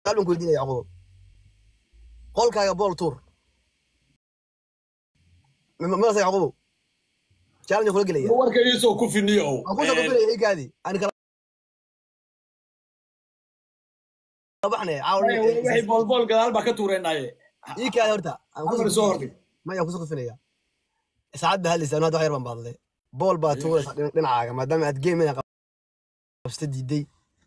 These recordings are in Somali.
قالوا كويدين يا يعقوب قولك يا بول تور ما يا يعقوب challenge ku galaya warkayso ku finiyo aan ku soo gudbinay xigaadi aan kala baxnay waxay bolbol gadaal ba ka tuureenaye ii kaadi horta aan ku soo hordi ma ku soo gudbinaya saacad ba halisa anoo waxyar baan baadlay bool baa tuuraysa dhinacaaga maadaama aad game ina qabsta diiday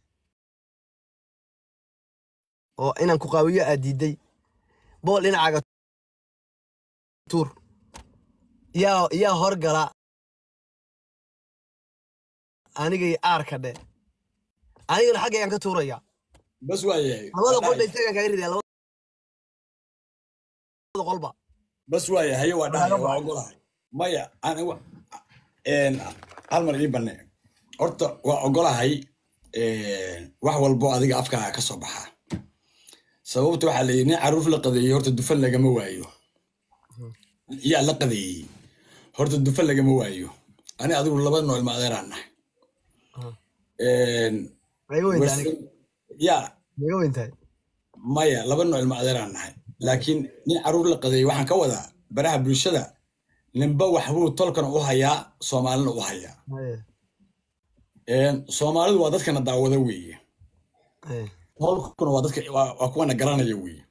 oo inaan ku qaawiyo aad diiday bool dhinacaaga tuur yaa horgala anigay aarka dhe anigana xaggayaan ka tuuraya bas waayahay labada qolba isagaan kaga ridaya labada qolba bas waayahay waa dhahay waa ogolahay maya aniga hal mar ii banne horta waa ogolahay wax walbo adiga afkaaga ka soo baxaa sababta waxaa la yidhi nin caruur la qadeeyey horta dufan lagama waayo yaa la qadeeyey horta dufan lagama waayo ani adigu laba nooc ilma adeeraan nahay ya maya laba nooc ilma adeeraan nahay laakiin nin caruur la qadeeyey waxaan ka wadaa baraha bulshada ninba waxbuu tolkana u hayaa soomaalina u hayaa soomaalidu waa dadkana daawada weeye tolkuna waa dadka waa kuwana garanaya weeye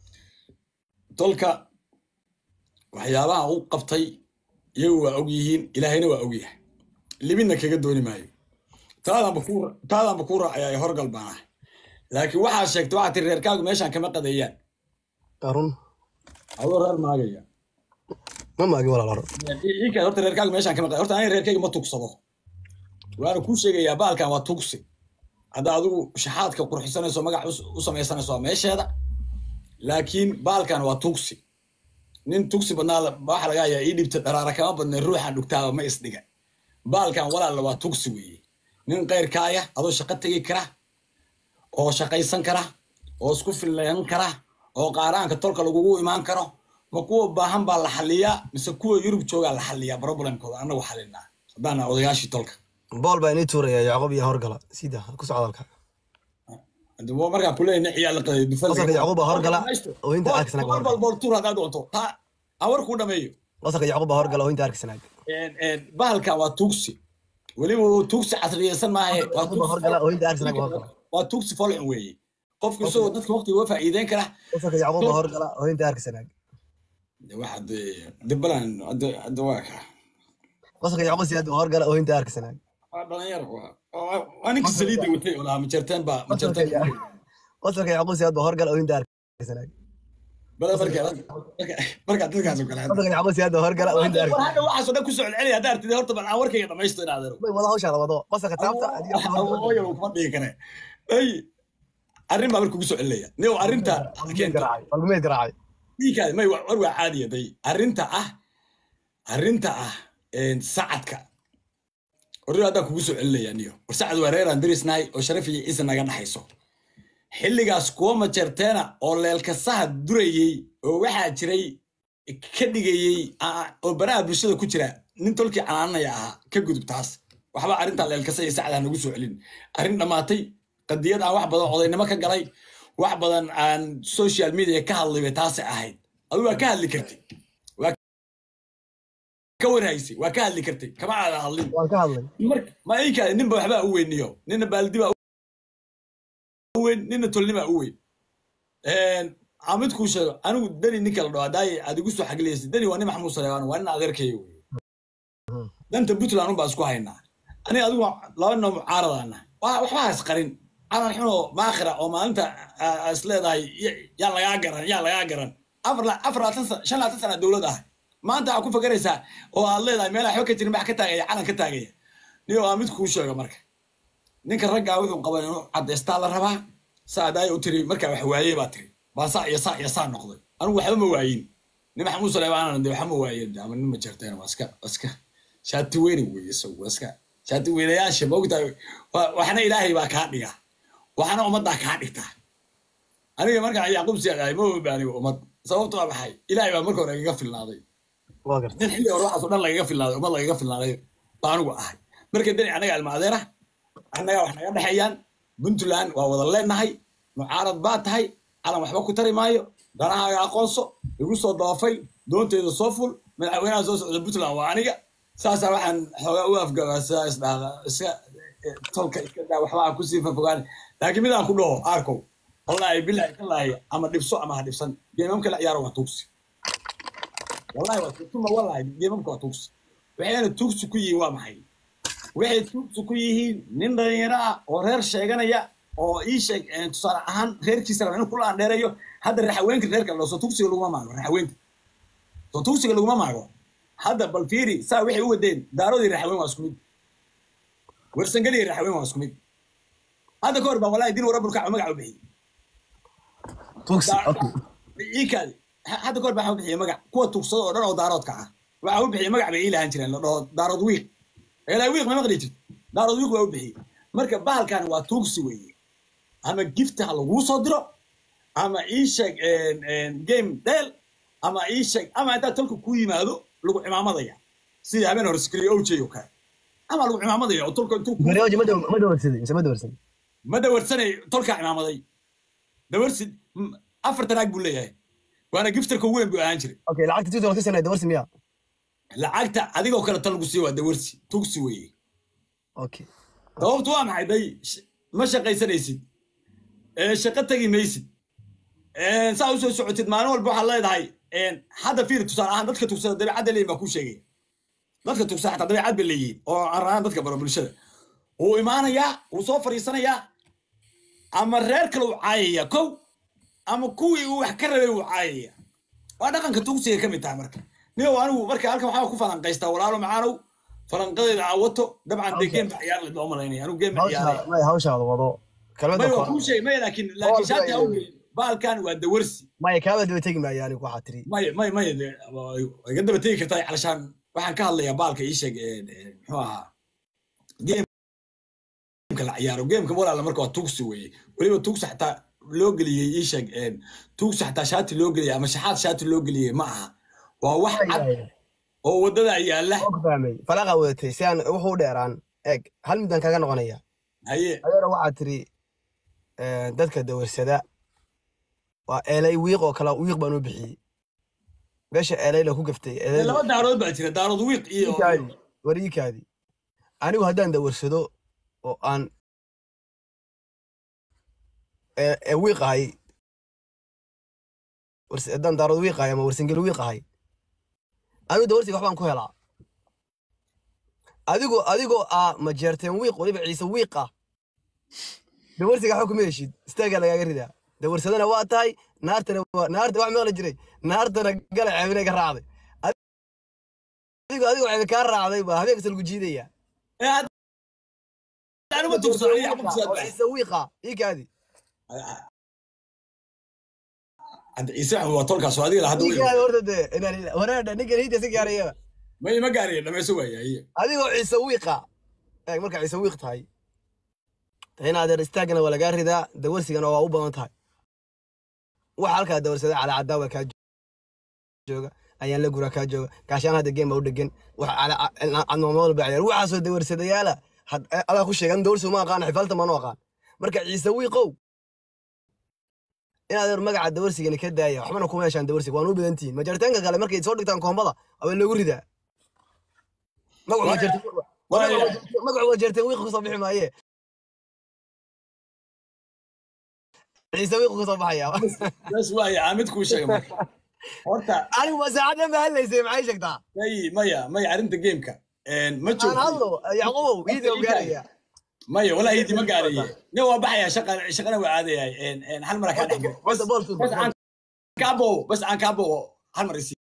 tolka waxyaabaha u qabtay iyagu waa og yihiin ilaahayna waa og yahay libinna kaga dooni maayo taadaanba kuu raacayaa horgal baan ahay laakiin waxaa sheegtay waxaa tiri reerkaagu meeshaan kama qadeeyaan arun adoo reer maagaya ma maagi walaal hor iinkaad horta reerkaagu meeshaan kama qadeey horta aniga reerkayga ma tugsado waana kuu sheegayaa baalkan waa tugsi hadda adigu shaxaadka qurxisanayso magac u samaysanayso waa meesheeda laakiin baalkan waa tugsi nin tugsi badnaa waxa laga hayaa ii dhibta dharaara kama badnay ruuxan dhugtaaba ma isdhiga baalkan walaalla waa tugsi weeye nin qayrkaaya adoo shaqo tegi kara oo shaqaysan kara oo isku fillayan kara oo qaaraanka tolka lagugu imaan karo ma kuwa baahan baa la xalliyaa mise kuwa yurub joogaa la xalliyaa problemkooda annagu xallinaa haddaana odayaashii tolka bool baa inii tuuraya yacquub iyo horgala sida ku socdaalka markaa kuleeyna ciyaal la qaday dufalka yacquub baa horgala oo inta arkisanaag bool tuur haddaad doonto aan warkuu dhameeyo wasaka yacquub baa horgala oo inta arkisanaag bahalkan waa tugsi weliba tugsi casriyeysan maahe horgala oo inta arkisanaag waa tugsi folcin weeye qofku isagoo dadka waqtiga uga faa'iideyn kara wasaka yacquub baa horgala oo inta arkisanaag waxaad dibbalan hadda waa kaa wasaka yacquub si hadda horgala oo inta arkisanaag dhalinyar waa ninka saliidda watay oo lahaa majarteen baa majarteen wasaka yacquub si hadda horgala oo inta arkisanaag bala marka dadkaas oo kale wasaka yacquub si hadda horgala oo inta arkisanaag hadda waxaasoo dhan ku soo celceliya hadda artida horta bal aan warkayga dhamaysto in adeero wada hawshaada wado wasaka taabta adiga kuma dhigi kare ay arrin baa marka kugu soo celinaya niyow arrinta balgumeed garaacay dhiikaadi may war waa caadiya day arrinta ah sacadka ordo haddaan kugu soo celinaya niyo war sacad waa reeraan darisnahay oo sharaf iyo ciise naga dhaxayso xilligaas kuwa majarteena oo leelkasaha durayey oo waxaa jiray ka dhigayey oo baraha bulshada ku jira nin tolkii canaanaya ahaa ka gudub taas waxba arrintaa leelkasa iyo sacad ha nagu soo celin arrin dhammaatay qadiyad aan wax badan odaynimo ka galay wax badan aan social media ka hadlay bay taasi ahayd adigu waa ka hadli kartay waa ka warhaysay waa ka hadli kartay kama aada hadlin waan ka hadlay ma ii kaadi ninba waxbaa u weyniyo nina baaldi baa u weyn nina tolnibaa u weyn mid kuu sheego anigu dani ninka la dhaho hadaaye aad igu soo xagliyaysa dani waa nin maxamuud saleebaan waa nin adeerkaya wey danta puntland unbaa isku haynaa aniga adigu laba noo mucaaradaana waxbaa isqarin calan xunoo maakhira oo maalinta is leedahay yaa lagaa garan shan laatan sana dowlad ah maanta waxaa ku fakaraysaa oo aad leedahay meelaha xog ka jirin bax ka taagaya calan ka taagaya niyo waa mid kuu sheego marka ninka raggaa wuxuu qaban inuu caddaystaa la rabaa saa daaya u tiri markaa wax waayey baa tiri baa saa iyo saa noqday anigu waxba ma waayin nin maxamuud saleebaanana de waxba ma waayen ama nin ma jarteen waa iska shaati weyne weeye isagu iska shaati weynayaasha maogtahay waxna ilaahay baa kaa dhiga waxna ummaddaa kaa dhigtaa aniga markaa yacquub siyaadahay ma obaanigo ummad sababto waa maxay ilaahay baa marka hore igaga filnaaday nin xilli hore waxaasoo dhan lagaga filnaaday ummad lagaga filnaaday baa anigu ahay marka dani annaga almaadeera annaga wax naga dhexeeyaan puntland waa wada leenahay mucaarad baa tahay calan waxba ku tari maayo danahaaga aqoonso igu soo doofay doonteeda soo ful madaxweynaha soo socda puntland waa aniga saasaa waxaan xoogaa u afgabaasaa isdhaqa iska tolka iska daa waxba aan kusii fogaan laakiin midaan ku dhaho arkow wallaahi bilaahi kallaahi ama dhibso ama ha dhibsan geemamka la ciyaaro waa tuugsi wallaahi waa tuma wallaahi geemamka waa tuugsi waxayna tuugsi ku yihiin waa maxay waxay tuugsi ku yihiin nin dhalinyaro ah oo reer sheeganaya oo ii sheeg tusaale ahaan reerkiisa raba inuu kula andheerayo hadda raxaweenka reerka la soo tuugsiga laguma maago raxaweenka soo tuugsiga laguma maago hadda bal fiiri saa waxay u wadeen daaroodii raxaween waa isku mid warsangalii raxaween waa isku mid hadda ka hor baa wallaahi din warabulka magaca u bixiyey tuugsi iikaadi hadda ka hor baa waxa u bixiyey magac kuwa tuugsada oo dhan oo daaroodka ah waxa u bixiyey magac bay ii lahaan jireen la dhaho daarood wiiq ilaa wiiq ma maqli jirto daarood wiiq waa u bixiyey marka bahalkan waa tuugsi weeye ama gifta ha laguu soo diro ama ii sheeg game dheel ama ii sheeg ama intaa tolka ku yimaado lagu cimaamadaya sida habeen hore sikriyo owjay oo kale ama lagu cimaamadaya oo tolka intuu بريوجي ما دورسدي ما دورسدي ma dawarsanay tolka cimaamaday dawarsid afar tanaag buu leeyahay waana giftarka ugu weyn buu ahaan jiray اوكي لعقت تيتو لو تسنى دورسي ميا lacagta adigoo kale tal lagu sii waa dawarsi tugsi weeye اوكي sababtu waa maxay day ma shaqaysanaysid shaqo tagi maysid saa u soo socotid maalin walba waxaad leedahay hadda fiir tusaale ahaan dadka tugsada dabeecadda leeyihin baa kuu sheegaya dadka tugsada xataa dabeecad ba leeyihin oo aan raaan dadka baro bulshada wuu imaanayaa wuu soo fadhiisanayaa ama reer kale uu caayaya kow ama kuwii uu wax ka rabay uu caayaya waa dhaqanka tugsiga ka mid tahay marka niyow anigu marka halkan waxaa ku falanqaystaa walaalo macaanow falanqadeeda awato dabcan dee geemba ciyaar la umalaynaya anigu geemba ciyaaraya ما هوش هذا وضو كلمه may waa kuu sheegay may laakiin shaati ha u gelin baalkan waa dawarsi ما كابا دو تيجي ما يعني كو حاتري may iga daba tegi kartaa calashaan waxaan ka hadlayaa baalka ii sheeg muxuu ahaa geemka la ciyaaro geemka walaala marka waa tugsi weeye weliba tugsi xataa loo geliyey ii sheeg tugsi xataa shaati loo geliyey ama shaxaad shaati loo geliyey ma aha waa wax cad oo waddada yaalla فاهمي فلاقه ودتي سيان وحو دheeraan eeg hal midan kaga noqonaya haye adeer waxa tiri dadka dawarsada waa eelay wiiq oo kala wiiq baan u bixiyay meesha eelay la ku gaftay eelay laba daarood baa jira daarood wiiq iyo wariikaadi anigu haddaan dawarsado oo aan wiiqahay haddaan daarood wiiqahay ama warsangeli wiiqahay anigu dawarsiga waxbaan ku helaa adigoo ma jeerteen wiiq waliba ciise wiiq ah dawarsiga waxba kuma heshid istaagaa lagaaga ridaa dawarsadana waa tahay naarta wax maqli jiray naartana gala ceebinay ka raacday adigoo ceebi kaa raacday baa habeenkasta lagu jiidaya ciise wiiqa ii kaadi ciise waa tolkaas oo adiga hadda ii kaadi horta dee wanaadha ninkan hiidta si gaaraya ma gaaraya dhamayso waaya adigoo ciise wiiqa eeg marka ciise wiiq tahay in adeer istaagana waa lagaa ridaa dawarsigana waa u badan tahay waxa halkaa dawarsada calaa cadaawa kaa jooga ayaan la guraa kaa jooga gaashaan hadda geem baa u dhegan cadmaamool baa ciyaar waxaasoo dawarsadayaala adaa ku sheegan dawarsi uma aqaan xifaalta maanu aqaan marka ciise wiiqow in adeer magaca dawarsigana ka daaya waxbana kuma yeeshaan dawarsiga waan u badantihiin majaritaanka kale markay soo dhigtaan koombada awaa lagu ridaa magacu wajeerteen wiiq kusoo bixi maaye ciise wiiq kusoo baxaya bas waaya aamid kuu sheegay horta anigu ma saacaddan baa hadlaysay maxay sheegtaa maya arrinta geemka ma joogto aan hadlo yacquubow iidii u gaaraya maya walaa iidii ma gaaraye nin waa baxaya shaqana waa aadayahay hal mara kaa dhex bas aan kaa bowo hal mar isii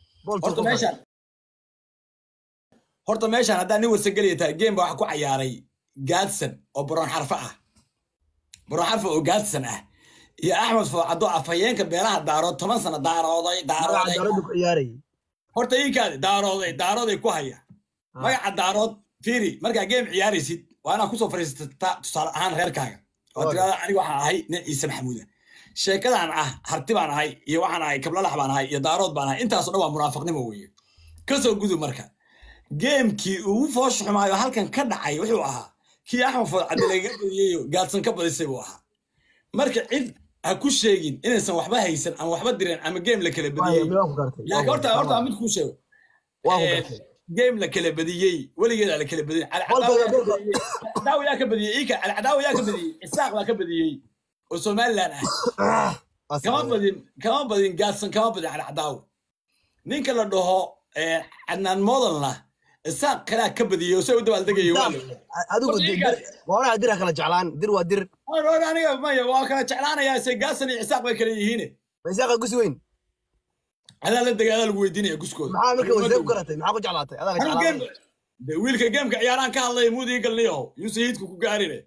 horta meeshaan haddaa nin warsangeliya tahay geem baa waxa ku cayaaray gaadsan oo baroon xarfa ah oo gaadsan ah iyo axmed foocado afhayeenka beelaha daarood 10 sano daarooday horta ii kaadi daarooday ku haya magaca daarood fiiri markaa geem ciyaaraysid waa inaa kusoo fariisataa tusaale ahaan reerkaaga oo tirada aniga waxaan ahay nin ciise maxamuuda sheekadaan ah harti baan ahay iyo waxaan ahay kablalax baan ahay iyo daarood baan ahay intaasoo dhan waa munaafiqnimo weeye kasoo gudub marka geemkii ugu foosha xumaayo halkan ka dhacay wuxuu ahaa kii axmed foocado laga badiyey gaadsan ka badisay buu ahaa marka cid ha ku sheegin inaysan waxba haysan ama waxba direen ama game la kala badiyey laakiin horta mid ku sheego game la kala badiyey weligeed la kala badiyey alcadaawi yaa ka badiyey ika alcadaawi yaa ka badiyey isaaq baa ka badiyey oo Somaliland ah kama badin gaadsan kama badin alcadaawi ninka la dhaho Adnaan Moodalna isaaq kala ka badiyey oo soo dabaal degay adigu waana dir kala jeclaan dir waa dir aniga maya waa kala jeclaanayaa say gaadsan iyo isaaq bay kala yihiin isaaq gus weyn أنا لا دقيقة أنا الويديني أقصكوا. ما عمرك وزير كرتي ما حقول جلاتي هذا جلاتي. ويلك جيم كعياران كهلا يمودي قال لي هو يسيدك وكقارينه.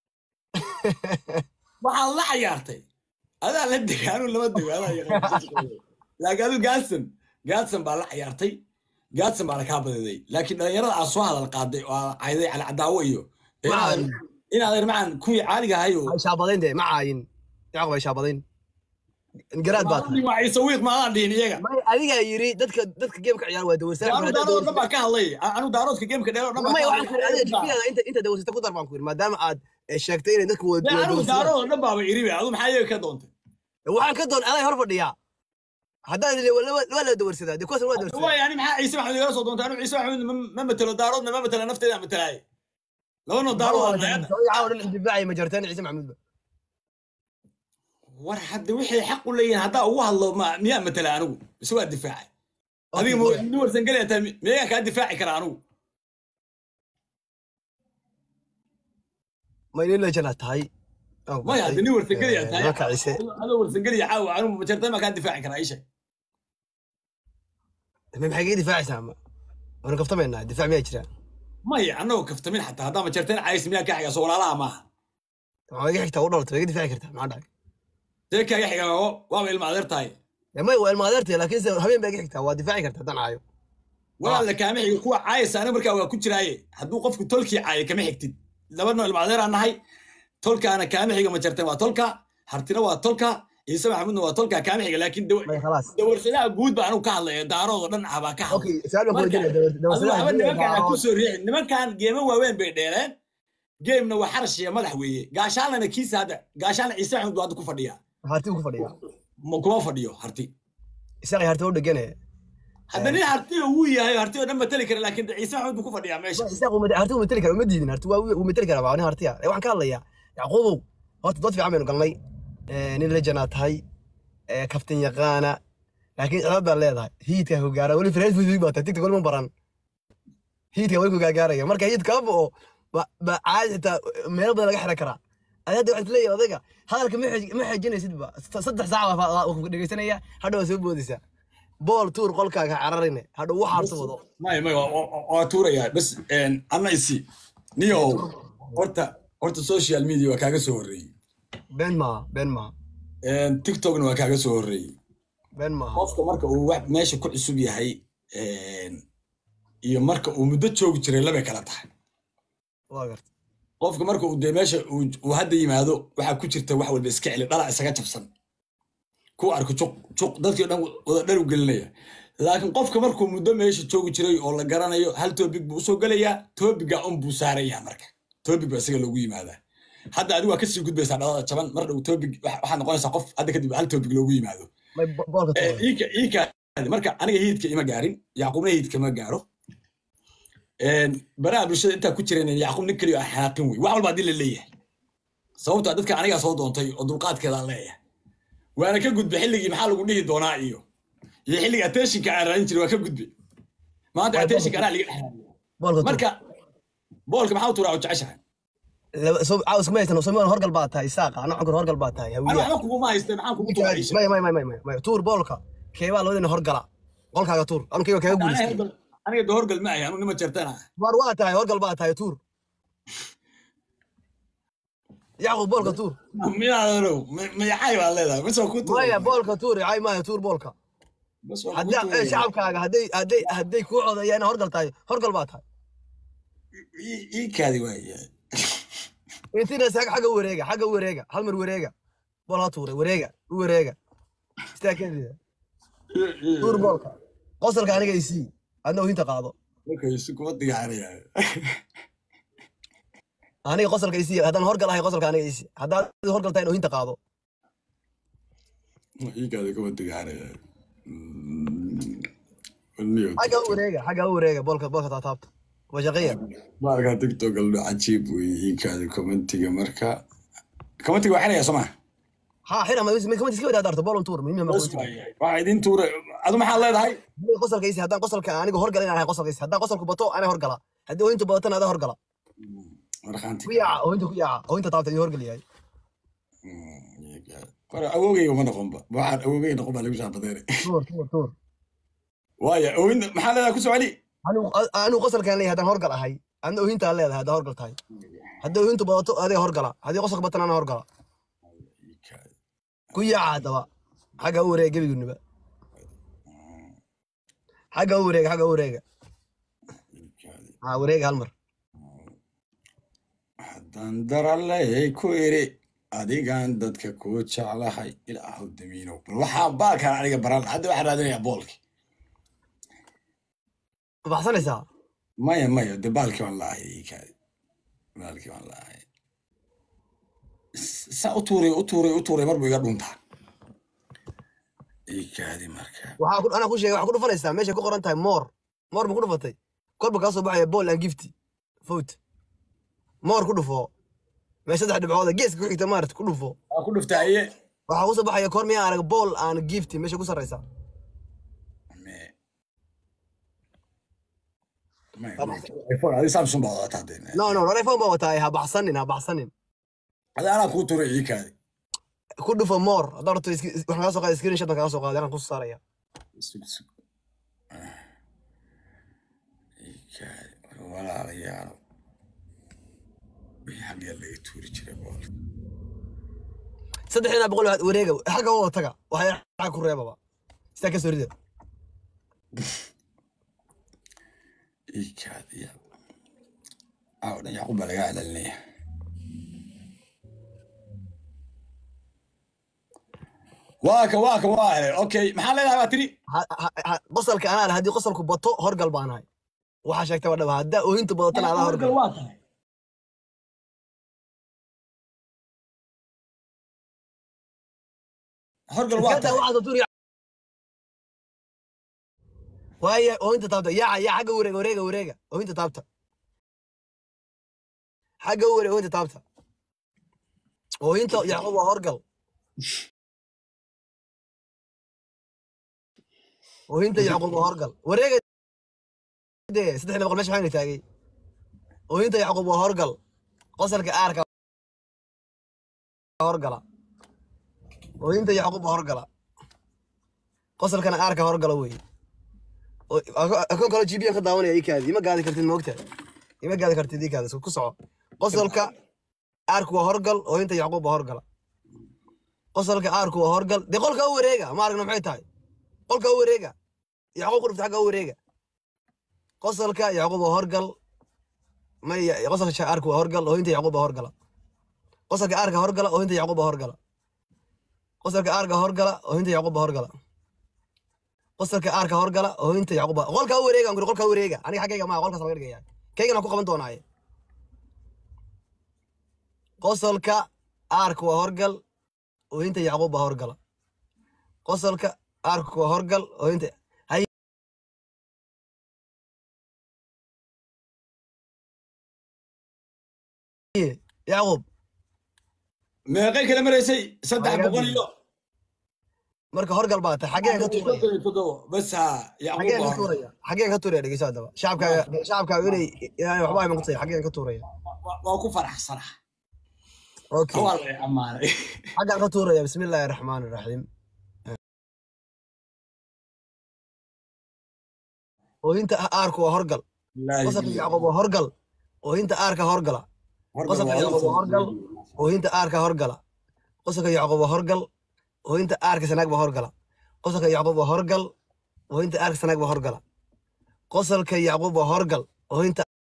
ما الله عيارتي. هذا لا دقيقة أنا ولا ما دقيقة هذا لا قالوا جالسن بالله عيارتي جالسن بالله كابد ذي لكن يرى أصوات القاضي وعيدي على عداويه. إن هذا معن كوي عالي هايو. شابضين ده معاين يعقوب شابضين. انقراد بات ما يسويق ما عندي نيجا ما adiga yiri dadka game ka ciyaar waa dawrsan anu daarood ma ka hadlay anu daaroodka game ka dheer ma waxaan ku adiga inta dawrsan ku darban ku maadaama aad sheegtay in dadku waa anu daarood dhanbaaba iribe adu maxay iyaga ka doontay waxaan ka doon aday hor fadhiya haddaan wala dawrsadaa de kuwaas waa dawrsadaa waa yani maxaa ciise maxamed iga soo doontay anu ciise maxamed ma matalo daaroodna ma matalo nafteeda matalaay labano daarood caawan difaaci ma jartaan ciise maxamed war hadda wixii xaq u leeyahay hadda ugu hadlo miyaa matala anigu bas waa difaaci adiga ma warsan galaya miyaa ka difaaci kara anigu ma inay la jala tahay ma ya hadda ni warsan galaya tahay hada warsan galaya caawa anigu ma jartay ma ka difaaci kara aisha ma maxay difaacaysaa ma wana kaftamayna difaac miyaa jira maya annagu kaftamin xataa haddaa ma jarteen cays miyaa ka xiga soo walaalaha maaha waxaa iga xigtaa u dhalata iga difaaci kartaa maxaa dhacay ذيك يا حاجة وما المعذرتاي ما هو المعذرتي لكن هبين باقي حكتها ودفاعي كرت هدان عايو ولا كامي كوا عايس انا مركا كنت راي حدو قفك تولكي عاي كما حكتي لبنا المعذره انا هي تولكا انا كامي حيغا ما جرتين وا تولكا حرتنا وا تولكا يسمع محمد وا تولكا كامي حيغا لكن دور سلاح جود با انو كهلay daarood dhan aba ka hadlay اوكي سؤال ما وجهنا دور سلاح nimankan ku soo riixin nimankan geema waaweyn bay dheereen geemna waa xarash iyo madax weeye gaashaanana kiisa hada gaashaan ciise maxamed waa ku fadhiya harti ku fadhiya ma kuma fadhiyo harti isaga harti u dhaganay haddana harti uu yahay harti oo dhan matali kara laakiin ciise maxamed ku fadhiya meesha isaga harti uu matali kara ma diidin harti waa matali kara baa harti waxaan ka hadlayaa yacquubow horta dad fiican baynu galnay nin la janaa tahay kaftan yaqaana laakiin cillad baa leedahay hiidka ku gaara weli Facebook baa tiktok wali ma baran hiidka wali ku gaaraya marka hiidka oo ba caadi meel badan laga xiran karaa هذا واحد ليه أذكى هذا الكم حجينا سيدبا صدق ساعة وقديسنا هذا هو سبوديسا بول تور قولك عررنا هذا هو حارس وضو ما تور يا بس أنا يسي نيو أورتا سوشيال ميديا وكاجا سوري بين ما تيك توك وكاجا سوري بين ما قفك مركا وواحد ماشي كل أسبوع هاي iyo marka uu muddo joog jiray laba kala tahay qofka marka uu deemeesha uu hadda yimaado waxa ku jirta wax walba iska cili dhalac isaga jabsan ku arko juq dadkii dhan wada dhar u gelinaya laakiin qofka markuu muddo meesha joogi jiray oo la garanayo hal topic buu soo galaya topiga buu saaraya marka topic ba isaga loogu yimaadaa hadda adigu waa ka sii gudbaysaa dhalada jaban mar dhow topic waxa noqonaysa qof hadda kadib hal topic loogu yimaado iika marka aniga hiidka ima gaarin yacquubna hiidka ma gaaro baraha bulshada intaa ku jireen yacquub nin kaliya xanaaqin wey wax walba hadii la leeyahay sababta dadka aniga soo doontay oo dulqaadkeeda leeyahay waana ka gudbay xilligii maxaa lagu dhihi doonaa iyo xilliga attentionka aan raadin jiray waa ka gudbay maanta attentionka anaa liga marka boolka maxaa u turaa u jeceshahay عاوز ما يستنى سمون هرقل باتاي ساقة أنا عقر هرقل باتاي أنا حكوا ما يستنى معاكم ما تور بولكا كيف لو إنه هرقلا بولكا تور أنا كيف أقول أنا قد هرقل معي أنا نما جرتنا مرواتاي هرقل باتاي تور يعقوب بولكا تور ما يحاي والله بس هو كنت ما بولكا تور عاي ما تور بولكا هدي شعبك هدي كوعد يعني هرقل تاي هرقل باتاي إيه كذي ويا انتنا ساق حاجه وريقه هل مر وريقه بولا توري وريقه استاكد تور بولكا قصرك aniga isi adna inta qaado okay isku wadiga aniga aniga qosolka isi haddaan horgal ahay qosolka aniga isi haddaad horgal tahay oohinta qaado iikaada kama degaanaya xagga u wareega boolka taataabta waa shaqeeya marka tiktok galdo cajiib wey iikaada commentiga marka commentiga waa xiraya soo maa ها حين ما iska wada darto bool tour muhiim ma waa idin tuure adu maxaa leedahay qosolkaysi haddaan qosolka aniga horgal inaan ahay qosolkaysi haddaan qosolku bato ana horgala haddii oohinta badatan ada horgala ku yaaca oohinta taabta iyo horgal yahay awogay uma noqonba waxaan awogay noqon baa lagu shaabadeere tuur waaya oohinta maxaa leedahay ku soo celi anigu qosolkaan leeyahay haddaan horgal ahay adna oohintaa leedahay haddaa horgal tahay haddii oohintu badato adee horgala haddii qosolka batan ana horgala ku yaaca haddaba xagga u wareega gebigunniba xagga u wareega wareega hal mar haddaan daraley ku iri adigaan dadka kuu jeclahay ilaahu damiinow bal waxaa baalkaan aniga baran hadda waxaan raadinayaa boolki baxsanaysaa maya de baalkii waan laahay iikaadi baalkii waan laahay saa u tuuray mar buu iga dhuntaa iikaadi marka anaa ku sheegay waxaa ku dhufanaysaa meeshay ku qoran tahay moor ma ku dhufatay korba kaa soo baxaya bool and gifty foot moor ku dhufo meesha 3 dhibcood geeska ku xigta maarad ku dhufo ku dhuftaaye waxaa ku soo baxaya kor miyaa arag bool and gifty meesha ku sarreysa Samsung baa wadataa dee no iPhone baa wataa ha baxsanin hada anaa kuu tuuray iikaadi ku dhufo moor haddaa rabto waxaan kaga soo qaaday screenshot kaga soo qaaday anaan ku saaraya iikaadi walaalayaal wixii xaggee laga tuuri jiray boolka 300 wareega xagga wada taga waxay xag ku reebaba sida ka soo rida iikaadi awdan yaqub baa laga celinaya waa hele okay maxaa leedahay baa tiri qosolka anaa haddii qosolku bato horgal baan ahay waxaa sheegtay waa dhaba haddaa oohinta badatana adaa horgal waa tahay horgal waa tahay waaya oohinta taabta yaaca xagga wareega oohinta taabta xagga u wareeg oohinta taabta oohinta yacquub waa horgal oohinta yacquub waa horgal wareega dee 3 boqol meesha waxaan taagay oohinta yacquub waa horgal qosolka aarka horgala oohinta yacquub waa horgala qosolkana aarka horgala weeye akoon kale GBN ka daawanaya iikaadi ima gaadi kartid moogtahay iikaadi ku soco qosolka aarku waa horgal oohinta yacquub waa horgala qosolka aarku waa horgal dee qolka u wareega ma aragna maxay tahay qolka u wareega yacquub ku dhufta xagga u wareega qosolka yacquub waa horgal qosolka aarku waa horgal oohinta yacquub waa horgala qosolka aarka horgala oohinta yacquub waa horgala qosolka aarka horgala oohinta yacquub waa horgala qosolka aarka horgala oohinta yacquub qolka u wareega aan qolka u wareega aniga xaggayga ma qolkaas laga dhigaya kaygana ku qaban doonaaye qosolka aarka waa horgal oohinta yacquub waa horgala qosolka aarka waa horgal oohinta yacquub meeqay kala maraysay 300 iyo marka horgal baa tahay xageen ka tuuraya bas xageen ka tuuraya dhegeyso hadaba shacabkaaga inay waxba ay maqtay xageen ka tuuraya waa ku faraxsanahay okay waa la amaanay xageen ka tuuraya bismillaahir rahmaanir rahiim oohinta aarku waa horgal qosolka yacquub waa horgal oohinta aarka horgala qosolka yacquub waa horgal oohinta aarka horgala qosolka yacquub waa horgal oohinta aarka sanaag baa horgala qosolka yacquub waa horgal oohinta aarka sanaag baa horgala qosolka yacquub waa horgal oohinta